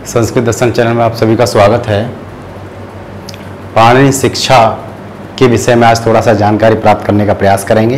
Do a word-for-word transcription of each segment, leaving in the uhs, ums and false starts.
संस्कृत दर्शन channel में आप सभी का स्वागत है। पाणिनि शिक्षा के विषय में आज थोड़ा सा जानकारी प्राप्त करने का प्रयास करेंगे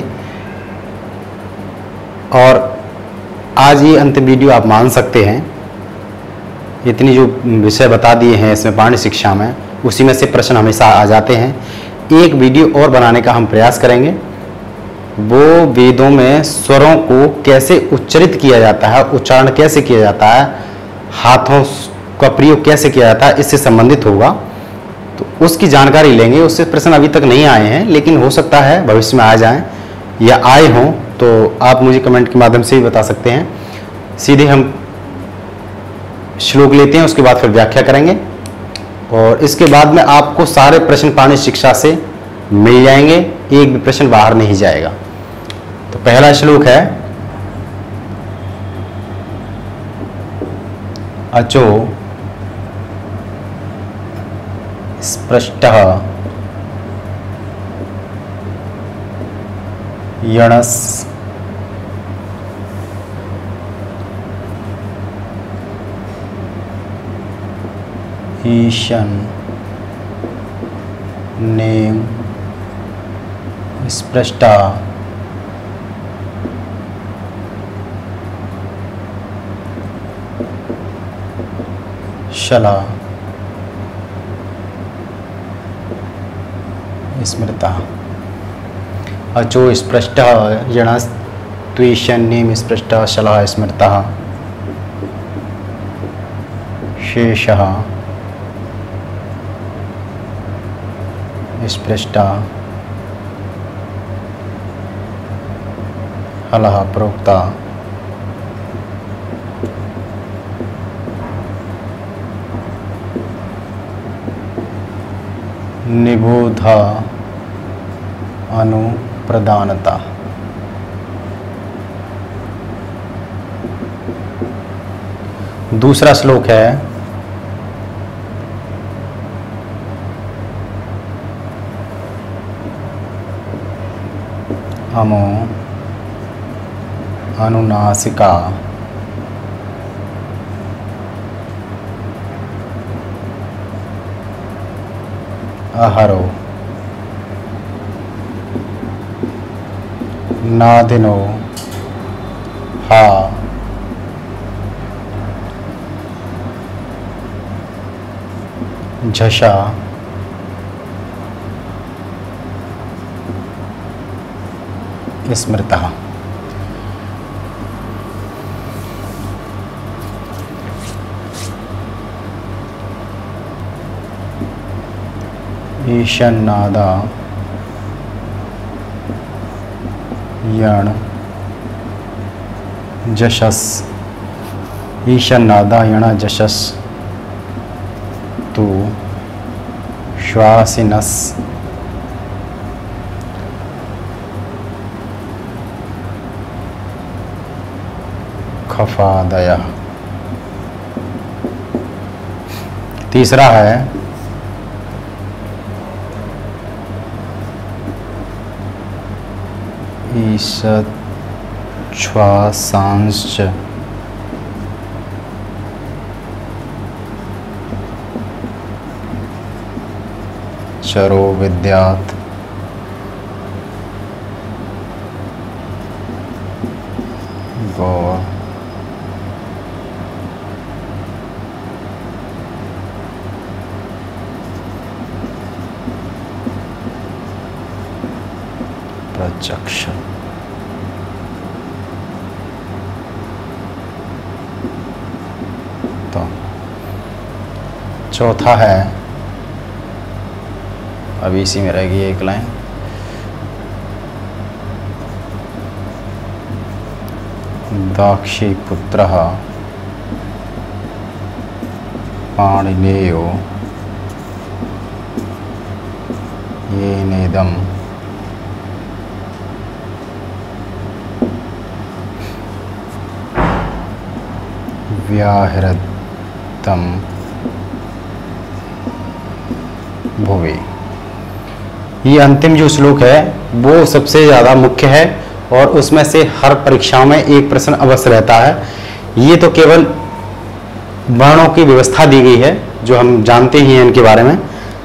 और आज ये अंतिम वीडियो आप मान सकते हैं। इतनी जो विषय बता दिए हैं इसमें पाणिनि शिक्षा में, उसी में से प्रश्न हमेशा आ जाते हैं। एक वीडियो और बनाने का हम प्रयास करेंगे, वो वेदों में स्वरों को कैसे उच्चारित किया जाता है, उच्चारण कैसे किया जाता है, हाथों का प्रयोग कैसे किया जाता है, इससे संबंधित होगा। तो उसकी जानकारी लेंगे। उससे प्रश्न अभी तक नहीं आए हैं, लेकिन हो सकता है भविष्य में आ जाएं या आए हों, तो आप मुझे कमेंट के माध्यम से ही बता सकते हैं। सीधे हम श्लोक लेते हैं, उसके बाद फिर व्याख्या करेंगे और इसके बाद में आपको सारे प्रश्न पाणिनि शिक्षा से मिल जाएंगे, एक भी प्रश्न बाहर नहीं जाएगा। तो पहला श्लोक है, अचो स्पृष्टः यणस् ईशन नेम स्पृष्टा शला स्मृता। अचो स्पृष्टः यणस्त्वेषण्येन स्पृष्टः शलः स्मृतः शेषः स्पृष्टा हलः प्रोक्ता। निबोधा अनुप्रदानता। दूसरा श्लोक है, अमो अनुनासिका अहरो नादिनो हा झषा स्मृतः। ईशन्नादा यण जशस। ईशन्नादा यण जशस तु श्वासिनस खफादय। तीसरा है, ईषत् श्वासांश्च चरो विद्यात् गो प्रत्यक्ष। तो चौथा है, अभी इसी में रहेगी एक लाइन, दाक्षी पुत्रः पाणिनेयो येनेदं व्याहृतं भुवि। ये अंतिम जो श्लोक है वो सबसे ज़्यादा मुख्य है और उसमें से हर परीक्षा में एक प्रश्न अवश्य रहता है। ये तो केवल वर्णों की व्यवस्था दी गई है जो हम जानते ही हैं इनके बारे में।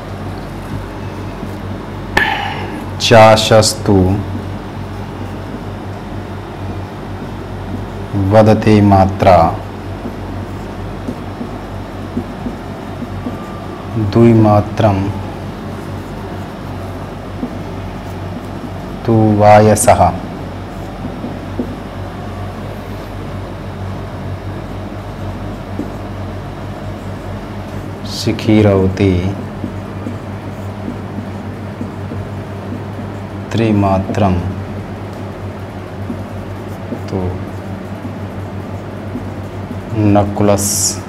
चाशस्तु वदते मात्रा द्विमात्रम तु वायसः शिखिरौति त्रिमात्रम तो नकुलस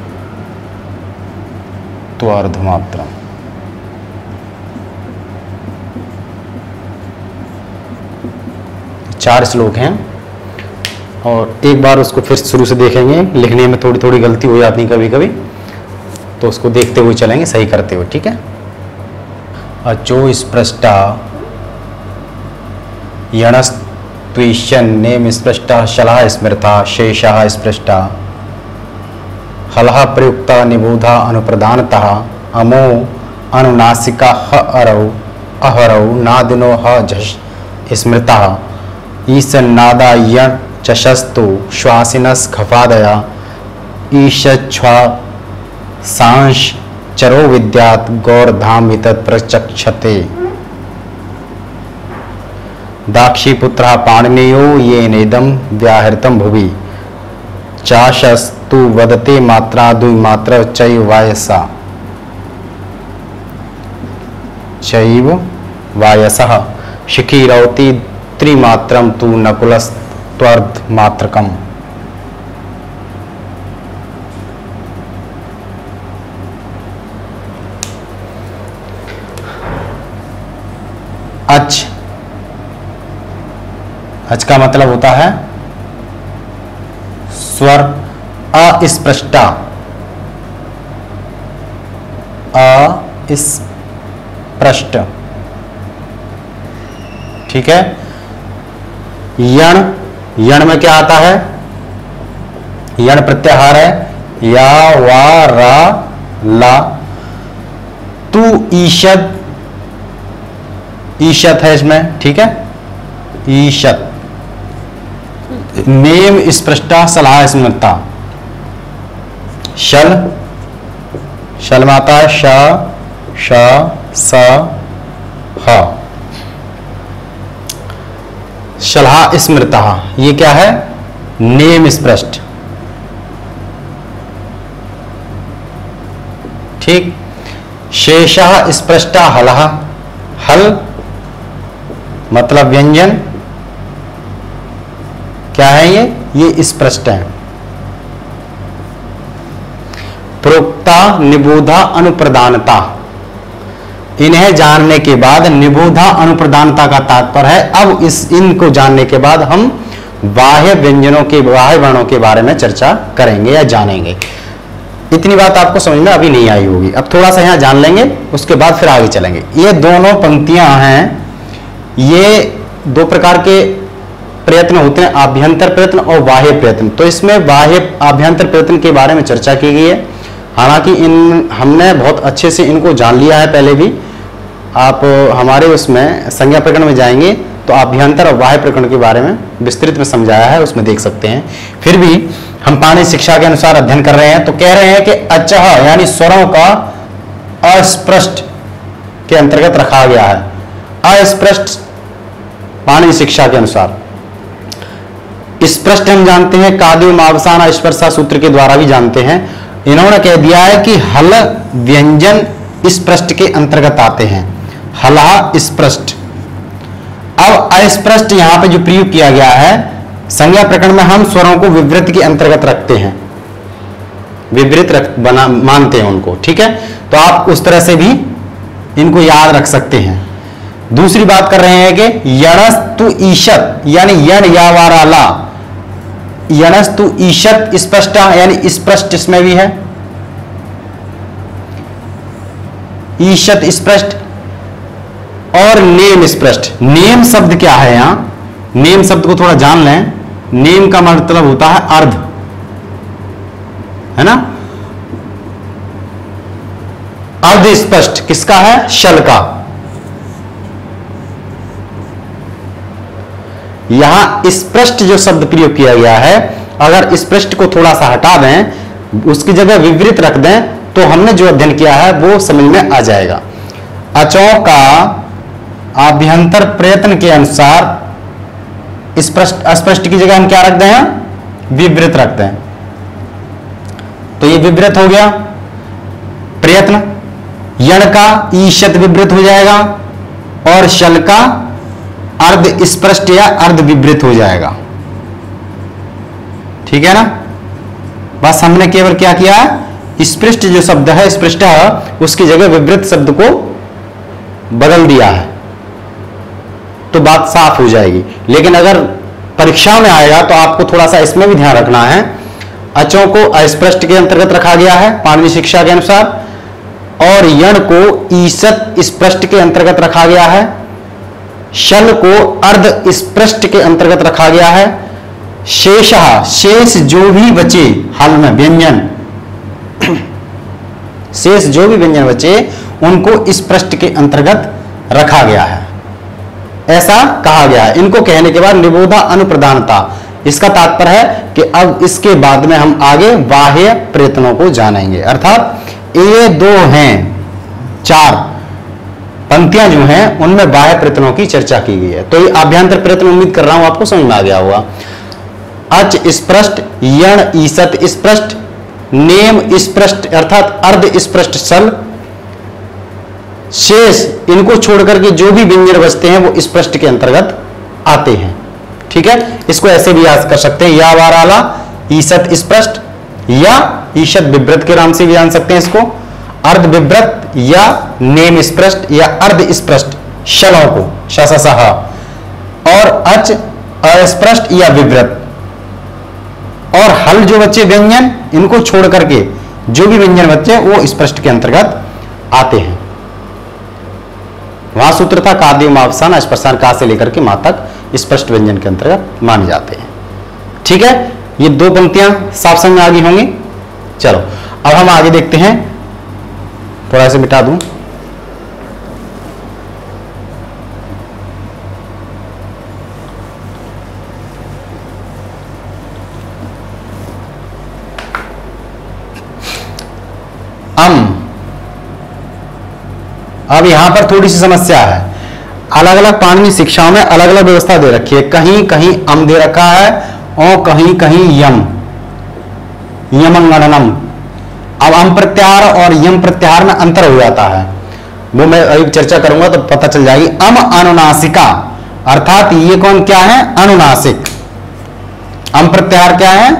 तो अर्धमात्रम। चार श्लोक हैं और एक बार उसको फिर शुरू से देखेंगे। लिखने में थोड़ी थोड़ी गलती हो जाती कभी कभी, तो उसको देखते हुए चलेंगे, सही करते हुए, ठीक है। अचो स्पृष्टा यणस्त्विष्यन् नेम स्पृष्टा शलः स्मृता शेषः स्पृष्टा हलः प्रयुक्ता निबोधा अनुप्रदानतः अमो अनुनासिका ह अरौ अहरौ नादिनो ह झष स्मृतः ईशन्नादा यण चशस्तु श्वासिनस् खफादया ईशच्छ्वा सांश चरो विद्यात् गौरधाम वितत् प्रचक्षते दाक्षीपुत्रः पाणिनेयो येनेदं व्याहृतं भुवि चाशस्तु वदते मात्रा द्विमात्र चैव वायसा चैव वायसः शिखिरौति त्रिमात्रम तु नकुलस्त्वर्धमात्रकम्। अच अच का मतलब होता है स्वर अस्पृष्टा, अस्पृष्ट, ठीक है। यण, यण में क्या आता है? यण प्रत्याहार है, या वा रा ला। तू ईशद, ईशत है इसमें, ठीक है, ईशत। नेम स्पृष्टा सलाह स्मृता, शल, शल में आता है श श स ह। शलहा स्मृता, ये क्या है? नेम स्पृष्ट, ठीक। शेषः स्पृष्टा हलः, हल मतलब व्यंजन, क्या है ये? ये स्पष्ट है। प्रोक्ता निबोधा अनुप्रदानता, इन्हें जानने के बाद निबोधा अनुप्रदानता का तात्पर्य है अब इस इनको जानने के बाद हम बाह्य व्यंजनों के, बाह्य वर्णों के बारे में चर्चा करेंगे या जानेंगे। इतनी बात आपको समझ में अभी नहीं आई होगी, अब थोड़ा सा यहां जान लेंगे, उसके बाद फिर आगे चलेंगे। ये दोनों पंक्तियां हैं, ये दो प्रकार के प्रयत्न होते हैं, आभ्यंतर प्रयत्न और बाह्य प्रयत्न। तो इसमें बाह्य आभ्यंतर प्रयत्न के बारे में चर्चा की गई है। हालांकि इन हमने बहुत अच्छे से इनको जान लिया है पहले भी। आप हमारे उसमें संज्ञा प्रकरण में जाएंगे तो आभ्यंतर और बाह्य प्रकरण के बारे में विस्तृत में समझाया है, उसमें देख सकते हैं। फिर भी हम पाणिनि शिक्षा के अनुसार अध्ययन कर रहे हैं, तो कह रहे हैं कि अचह यानी स्वरों का अस्पृष्ट के अंतर्गत रखा गया है। अस्पृष्ट पाणिनि शिक्षा के अनुसार, स्पष्ट हम जानते हैं काद्यो मावसाना स्पर्शा सूत्र के द्वारा भी जानते हैं। इन्होंने कह दिया है कि हल व्यंजन स्पष्ट के अंतर्गत आते हैं, हला स्पष्ट। अब अस्पष्ट यहां पे जो प्रयोग किया गया है संज्ञा प्रकरण में, हम स्वरों को विवृत के अंतर्गत रखते हैं, विवृत रख बना मानते हैं उनको, ठीक है। तो आप उस तरह से भी इनको याद रख सकते हैं। दूसरी बात कर रहे हैं कि यणस्तु ईशत यानी यण या वाराला, यणस्तु ईशत स्पष्टा यानी स्पष्ट इसमें भी है, ईशत स्पष्ट। और नेम स्पष्ट, नेम शब्द क्या है यहां? नेम शब्द को थोड़ा जान लें। नेम का मतलब होता है अर्ध, है ना। अर्ध स्पष्ट किसका है? शल का। यहां स्पष्ट जो शब्द प्रयोग किया गया है, अगर स्पष्ट को थोड़ा सा हटा दें, उसकी जगह विवृत रख दें, तो हमने जो अध्ययन किया है वो समझ में आ जाएगा। अचों का आभ्यंतर प्रयत्न के अनुसार स्पष्ट अस्पष्ट की जगह हम क्या रखते हैं? विवृत रखते हैं। तो ये विवृत हो गया प्रयत्न। यण का ईशत विवृत हो जाएगा और शल का अर्ध स्पष्ट या अर्ध विवृत हो जाएगा। ठीक है ना? बस हमने केवल क्या किया है? स्पष्ट जो शब्द है, स्पष्ट है, उसकी जगह विवृत शब्द को बदल दिया है, तो बात साफ हो जाएगी। लेकिन अगर परीक्षा में आएगा तो आपको थोड़ा सा इसमें भी ध्यान रखना है। अचों को अस्पष्ट के अंतर्गत रखा गया है पाणिनि शिक्षा के अनुसार, और यण को ईसत स्पष्ट के अंतर्गत रखा गया है, शल को अर्ध स्पष्ट के अंतर्गत रखा गया है, शेषः शेष जो भी बचे हल में व्यंजन, शेष जो भी व्यंजन बचे उनको स्पष्ट के अंतर्गत रखा गया है, ऐसा कहा गया है। इनको कहने के बाद निबोधा अनुप्रधानता, इसका तात्पर्य है कि अब इसके बाद में हम आगे बाह्य प्रयत्नों को जानेंगे। अर्थात ये दो हैं, चार पंक्तियां जो हैं उनमें बाह्य प्रयत्नों की चर्चा की गई है। तो ये आभ्यंतर प्रयत्न उम्मीद कर रहा हूं आपको समझ में आ गया होगा। अच स्पष्ट, यण ईसत स्पष्ट, नेम स्पष्ट अर्थात अर्ध स्पष्ट शल, शेष इनको छोड़कर के जो भी व्यंजन बचते हैं वो स्पष्ट के अंतर्गत आते हैं। ठीक है, इसको ऐसे भी याद कर सकते हैं, या वाराला ईसत स्पष्ट या ईशत विवृत के नाम से भी जान सकते हैं इसको, अर्ध विवृत या नेम स्पष्ट या अर्ध स्पष्ट शलों को शससह, और अच अस्पष्ट या विवृत, और हल जो बच्चे व्यंजन इनको छोड़ करके जो भी व्यंजन बच्चे वो स्पष्ट के अंतर्गत आते हैं। वहां सूत्र था काद्य मावसान स्पर्शान का से लेकर के मां तक स्पष्ट व्यंजन के अंतर्गत माने जाते हैं। ठीक है, ये दो पंक्तियां साफ समझ में आ गई होंगी। चलो अब हम आगे देखते हैं, थोड़ा सा मिटा दूं। अम, अब यहां पर थोड़ी सी समस्या है। अलग अलग पाणिनि शिक्षाओं में अलग अलग व्यवस्था दे रखी है, कहीं कहीं अम दे रखा है और कहीं कहीं यम, यमंगणनम। अब अम प्रत्याहार और यम प्रत्याहार में अंतर हो जाता है, वो मैं अभी चर्चा करूंगा तो पता चल जाएगी। अम अनुनासिका अर्थात ये कौन क्या है? अनुनासिक। अम प्रत्याहार क्या है?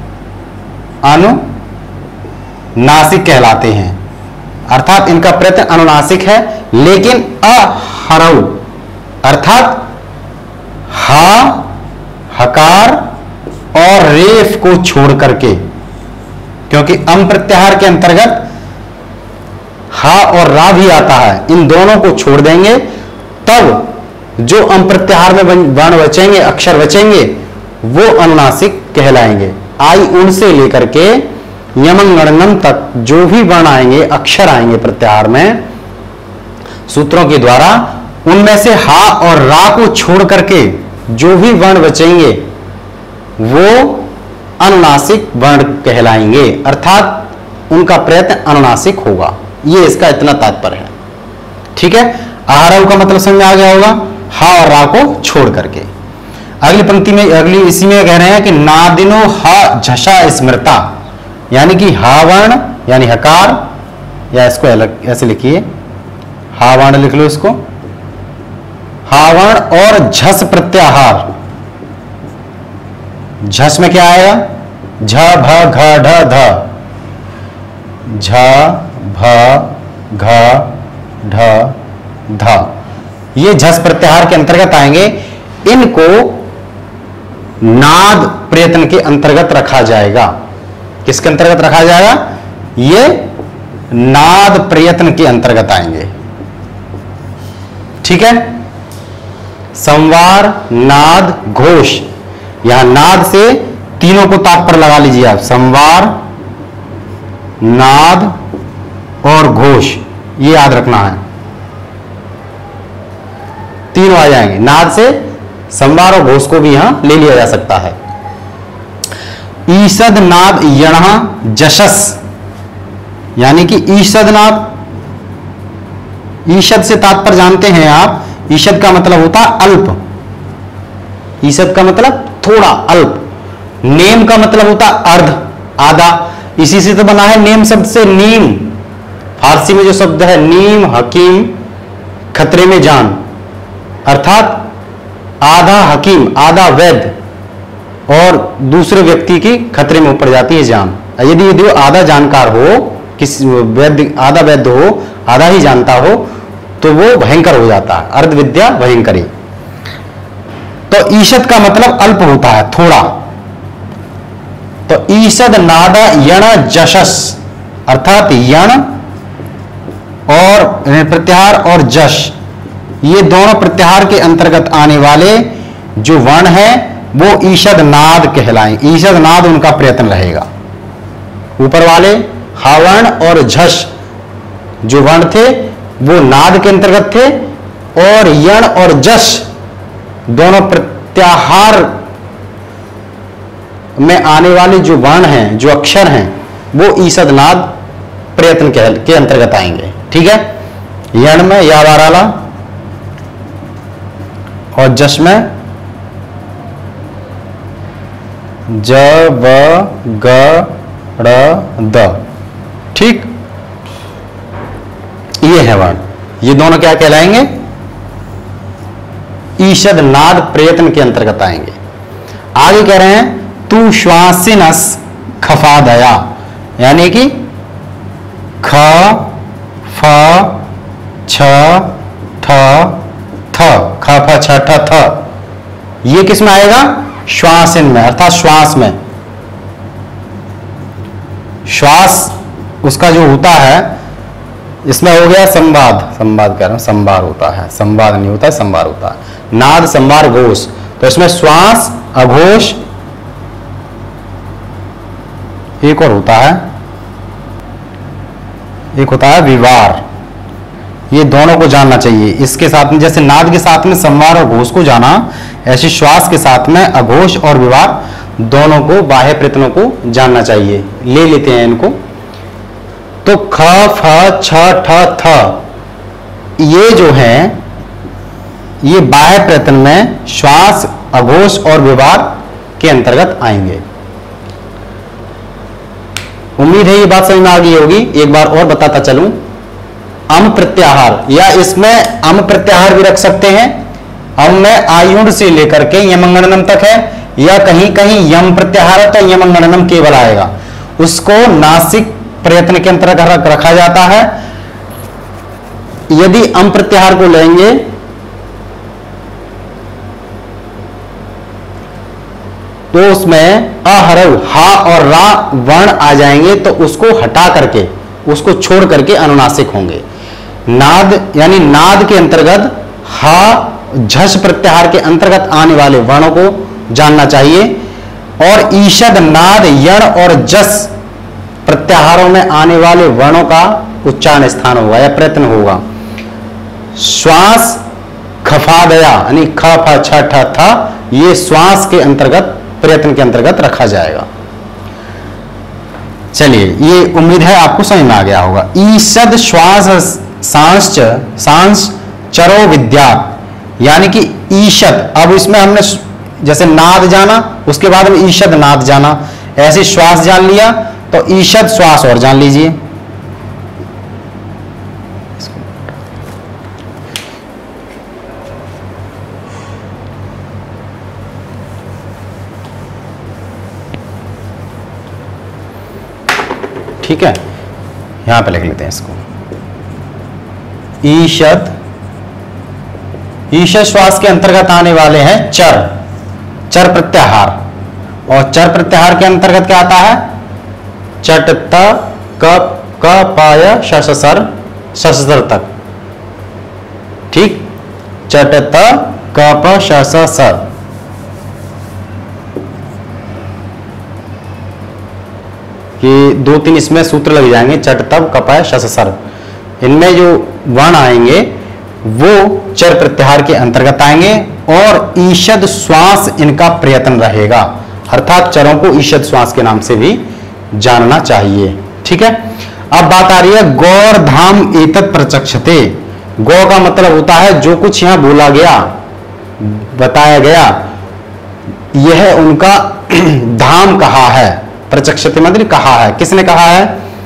अनुनासिक कहलाते हैं, अर्थात इनका प्रत्यय अनुनासिक है, लेकिन अहरऊ अर्थात हा, हकार और रेफ को छोड़ करके, क्योंकि अम प्रत्याहार के अंतर्गत हा और रा भी आता है, इन दोनों को छोड़ देंगे तब जो अम प्रत्याहार में वर्ण बचेंगे, अक्षर बचेंगे, वो अनुनासिक कहलाएंगे। आई उनसे लेकर के यमंगणनम तक जो भी वर्ण आएंगे, अक्षर आएंगे प्रत्याहार में सूत्रों के द्वारा, उनमें से हा और रा को छोड़ करके जो भी वर्ण बचेंगे वो अनुनासिक वर्ण कहलाएंगे, अर्थात उनका प्रयत्न अनुनासिक होगा। ये इसका इतना तात्पर्य है। ठीक है, आहरव का मतलब समझ में आ गया होगा, हा और रा को छोड़ करके। अगली पंक्ति में, अगली इसी में कह रहे हैं कि नादिनो हा झषा स्मृता, यानी कि हा वर्ण यानी हकार, या इसको अलग ऐसे लिखिए, हा वर्ण लिख लो इसको, हा वर्ण और झस प्रत्याहार। झस में क्या आएगा? झ भ घ ढ ध, झ भ घ ढ ध, ये झस प्रत्याहार के अंतर्गत आएंगे। इनको नाद प्रयत्न के अंतर्गत रखा जाएगा। किसके अंतर्गत रखा जाएगा? ये नाद प्रयत्न के अंतर्गत आएंगे। ठीक है, संवार, नाद, घोष, यहां नाद से तीनों को ताक पर लगा लीजिए आप, संवार, नाद और घोष, ये याद रखना है, तीनों आ जाएंगे। नाद से संवार और घोष को भी यहां ले लिया जा सकता है। ईषद नाद यण जशस, यानी कि ईषद नाद, ईषद से तात्पर्य जानते हैं आप, ईषद का मतलब होता है अल्प, ईषद का मतलब थोड़ा, अल्प। नेम का मतलब होता है अर्ध, आधा, इसी से तो बना है नेम शब्द से नीम। फारसी में जो शब्द है नीम, हकीम, खतरे में जान, अर्थात आधा हकीम, आधा वैद्य और दूसरे व्यक्ति की खतरे में ऊपर जाती है जान। यदि यदि वो आधा जानकार हो, किसी वैद्य आधा वैद्य हो, आधा ही जानता हो, तो वो भयंकर हो जाता है, अर्ध विद्या भयंकरी। तो ईषद का मतलब अल्प होता है, थोड़ा। तो ईषद नाद यण जशस, अर्थात यण और प्रत्याहार और जश, ये दोनों प्रत्याहार के अंतर्गत आने वाले जो वर्ण है वो ईषद नाद कहलाएं। ईषद नाद उनका प्रयत्न रहेगा। ऊपर वाले हावर्ण और झष जो वर्ण थे वो नाद के अंतर्गत थे, और यण और जश दोनों प्रत्याहार में आने वाले जो वर्ण हैं, जो अक्षर हैं, वो ईषद नाद प्रयत्न के अंतर्गत आएंगे। ठीक है, यण में या वाराला और जश में ज ब ग ड़ द। ठीक, ये है वर्ण, ये दोनों क्या कहलाएंगे? ईषद नाद प्रयत्न के अंतर्गत आएंगे। आगे कह रहे हैं तू श्वासिनस खफा दया, यानी कि ख फ छ ठ थ, ख फ छ ठ थ, ये किस में आएगा? श्वासिन में, अर्थात श्वास में। श्वास उसका जो होता है, इसमें हो गया संवाद, संवाद कह रहा हूं, संवार होता है, संवाद नहीं होता है, संवार होता है। नाद संवार घोष, तो इसमें श्वास अघोष, एक और होता है, एक होता है विवार। ये दोनों को जानना चाहिए। इसके साथ में, जैसे नाद के साथ में संवार और घोष को जाना, ऐसे श्वास के साथ में अघोष और विवार दोनों को, बाह्य प्रयत्नों को जानना चाहिए। ले लेते हैं इनको। तो ख फ छ ठ थ, ये जो है ये बाह्य प्रयत्न में श्वास अघोष और विवार के अंतर्गत आएंगे। उम्मीद है ये बात समझ में आ गई होगी। एक बार और बताता चलूं, अम प्रत्याहार, या इसमें अम प्रत्याहार भी रख सकते हैं। अम में आयुण से लेकर के यमंगणनम तक है, या कहीं कहीं यम प्रत्याहार है तो यमंगणनम केवल आएगा, उसको नासिक प्रयत्न के अंतर्गत रखा जाता है। यदि अम प्रत्याहार को लेंगे तो उसमें अहरव, हा और रा वर्ण आ जाएंगे, तो उसको हटा करके, उसको छोड़ करके अनुनासिक होंगे। नाद यानी नाद के अंतर्गत हा झष प्रत्याहार के अंतर्गत आने वाले वर्णों को जानना चाहिए। और ईषद नाद यण और जस प्रत्याहारों में आने वाले वर्णों का उच्चारण स्थान होगा या प्रयत्न होगा। श्वास खफादया यानी ख फ छ ठ था, ये श्वास के अंतर्गत, प्रयत्न के अंतर्गत रखा जाएगा। चलिए, ये उम्मीद है आपको समझ में आ गया होगा। ईषद श्वास सांस सांस चरो विद्या, यानी कि ईषद, अब इसमें हमने जैसे नाद जाना, उसके बाद में ईषद नाद जाना, ऐसे श्वास जान लिया, तो ईषद श्वास और जान लीजिए। ठीक है, यहां पे लिख लेते हैं इसको। ईषद, ईषद श्वास के अंतर्गत आने वाले हैं चर, चर प्रत्याहार, और चर प्रत्याहार के अंतर्गत क्या आता है? चट त क क पाय शस सर ससर तक। ठीक, चट त क प शस सर, ये दो तीन इसमें सूत्र लग जाएंगे, चट तब कपाय शस सर। इनमें जो वर्ण आएंगे वो चर प्रत्याहार के अंतर्गत आएंगे और ईषद श्वास इनका प्रयत्न रहेगा, अर्थात चरों को ईषद श्वास के नाम से भी जानना चाहिए। ठीक है, अब बात आ रही है गौर धाम एतत् प्रचक्षते। गौ का मतलब होता है जो कुछ यहां बोला गया, बताया गया, यह उनका धाम कहा है। प्रचक्षते मतलब कहा है, किसने कहा है?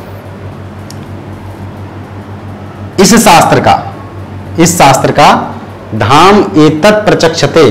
इस शास्त्र का, इस शास्त्र का धाम एतत् प्रचक्षते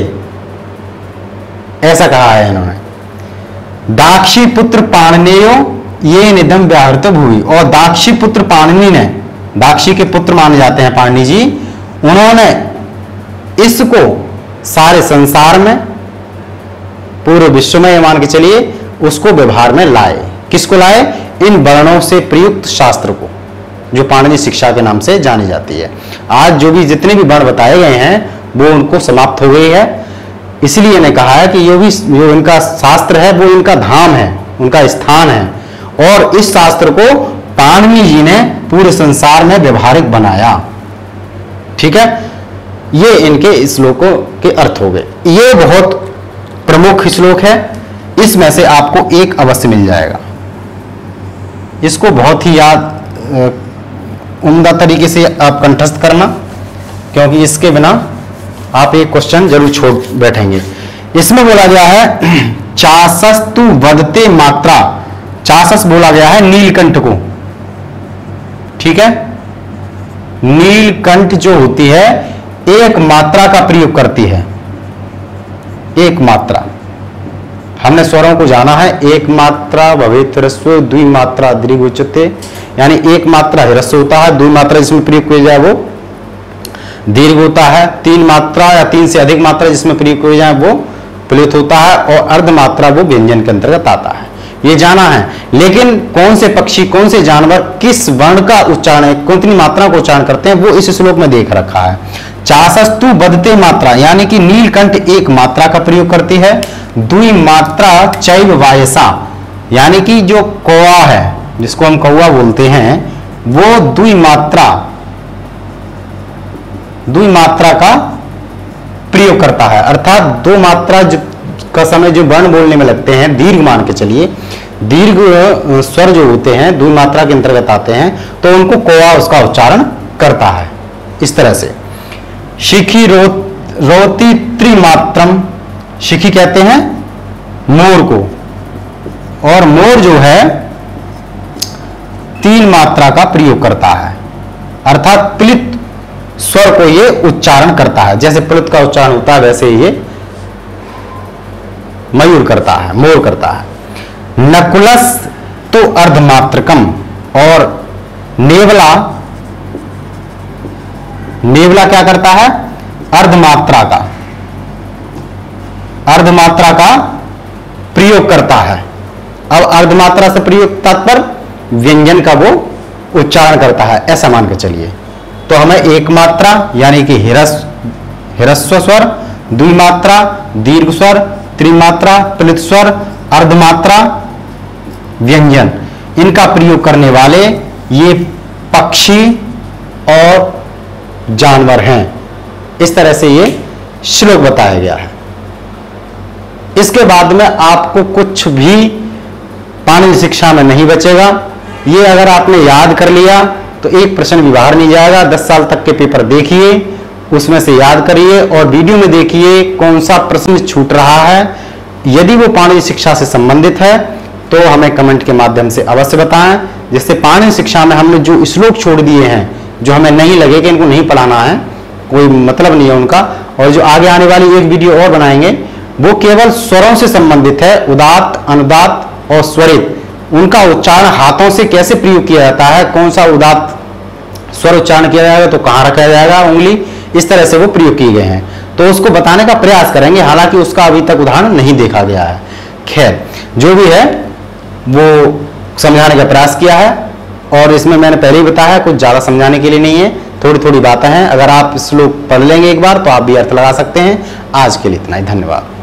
ऐसा कहा है इन्होंने। दाक्षी पुत्र पाणिनेयो ये निधम व्याहृत भूमि, और दाक्षी पुत्र पाणिनि ने, दाक्षी के पुत्र माने जाते हैं पाणिनि जी, उन्होंने इसको सारे संसार में, पूरे विश्व में मान के चलिए उसको व्यवहार में लाए। किसको लाए? इन वर्णों से प्रयुक्त शास्त्र को, जो पाणिनि शिक्षा के नाम से जानी जाती है। आज जो भी जितने भी वर्ण बताए गए हैं वो उनको समाप्त हो गई है, इसलिए इन्हें कहा है कि ये भी जो इनका शास्त्र है वो इनका धाम है, उनका स्थान है, और इस शास्त्र को पाणिनि जी ने पूरे संसार में व्यवहारिक बनाया। ठीक है, ये इनके श्लोकों के अर्थ हो गए। ये बहुत प्रमुख श्लोक है, इसमें से आपको एक अवश्य मिल जाएगा। इसको बहुत ही याद उम्दा तरीके से आप कंठस्थ करना, क्योंकि इसके बिना आप एक क्वेश्चन जरूर छोड़ बैठेंगे। इसमें बोला गया है चासस्तु वदते मात्रा, चासस बोला गया है नीलकंठ को। ठीक है, नीलकंठ जो होती है एक मात्रा का प्रयोग करती है, एक मात्रा। हमने स्वरों को जाना है, एक मात्रा भवेत ह्रस्व, द्वि मात्रा दीर्घ उच्यते, यानी एक मात्रा ह्रस्व होता है, द्वि मात्रा जिसमें प्रयोग किया जाए वो दीर्घ होता है, तीन मात्रा या तीन से अधिक मात्रा जिसमें प्रयोग किया जाए वो प्लुत होता है, और अर्ध मात्रा वो व्यंजन के अंतर्गत आता है। ये जाना है, लेकिन कौन से पक्षी, कौन से जानवर किस वर्ण का उच्चारण, कितनी मात्रा को उच्चारण करते हैं वो इस श्लोक में देख रखा है। चासस्तु बदते मात्रा, यानी कि नीलकंठ एक मात्रा का प्रयोग करती है। द्वि मात्रा चैव वायसा, यानी कि जो कौवा है, जिसको हम कौवा बोलते हैं, वो द्वि मात्रा द्वि मात्रा का प्रयोग करता है, अर्थात दो मात्रा का समय जो वर्ण बोलने में लगते हैं, दीर्घ मान के चलिए, दीर्घ स्वर जो होते हैं द्वि मात्रा के अंतर्गत आते हैं, तो उनको कौवा उसका उच्चारण करता है। इस तरह से शिखी रो, रोती त्रिमात्रम, शिखी कहते हैं मोर को, और मोर जो है तीन मात्रा का प्रयोग करता है, अर्थात प्लित स्वर को ये उच्चारण करता है। जैसे प्लित का उच्चारण होता है वैसे ये मयूर करता है, मोर करता है। नकुलस तो अर्धमात्रकम, और नेवला, नेवला क्या करता है? अर्धमात्रा का, अर्धमात्रा का प्रयोग करता है। अब अर्धमात्रा से प्रयोग तात्पर्य व्यंजन का वो उच्चारण करता है, ऐसा मान के चलिए। तो हमें एक मात्रा यानी कि हिरस्व हिरस्व स्वर, द्विमात्रा दीर्घ स्वर, त्रिमात्रा प्लित स्वर, अर्धमात्रा व्यंजन, इनका प्रयोग करने वाले ये पक्षी और जानवर हैं। इस तरह से ये श्लोक बताया गया है। इसके बाद में आपको कुछ भी पाणिनि शिक्षा में नहीं बचेगा। ये अगर आपने याद कर लिया तो एक प्रश्न भी बाहर नहीं जाएगा। दस साल तक के पेपर देखिए, उसमें से याद करिए और वीडियो में देखिए कौन सा प्रश्न छूट रहा है। यदि वो पाणिनि शिक्षा से संबंधित है तो हमें कमेंट के माध्यम से अवश्य बताएं, जिससे पाणिनि शिक्षा में हमने जो श्लोक छोड़ दिए हैं, जो हमें नहीं लगे कि इनको नहीं पढ़ाना है, कोई मतलब नहीं है उनका, और जो आगे आने वाली एक वीडियो और बनाएंगे वो केवल स्वरों से संबंधित है। उदात्त, अनुदात्त और स्वरित, उनका उच्चारण हाथों से कैसे प्रयोग किया जाता है, कौन सा उदात्त स्वर उच्चारण किया जाएगा तो कहाँ रखा जाएगा उंगली, इस तरह से वो प्रयोग किए गए हैं, तो उसको बताने का प्रयास करेंगे। हालांकि उसका अभी तक उदाहरण नहीं देखा गया है। खैर, जो भी है वो समझाने का प्रयास किया है, और इसमें मैंने पहले ही बताया कुछ ज़्यादा समझाने के लिए नहीं है, थोड़ी थोड़ी बातें हैं। अगर आप श्लोक पढ़ लेंगे एक बार तो आप भी अर्थ लगा सकते हैं। आज के लिए इतना ही, धन्यवाद।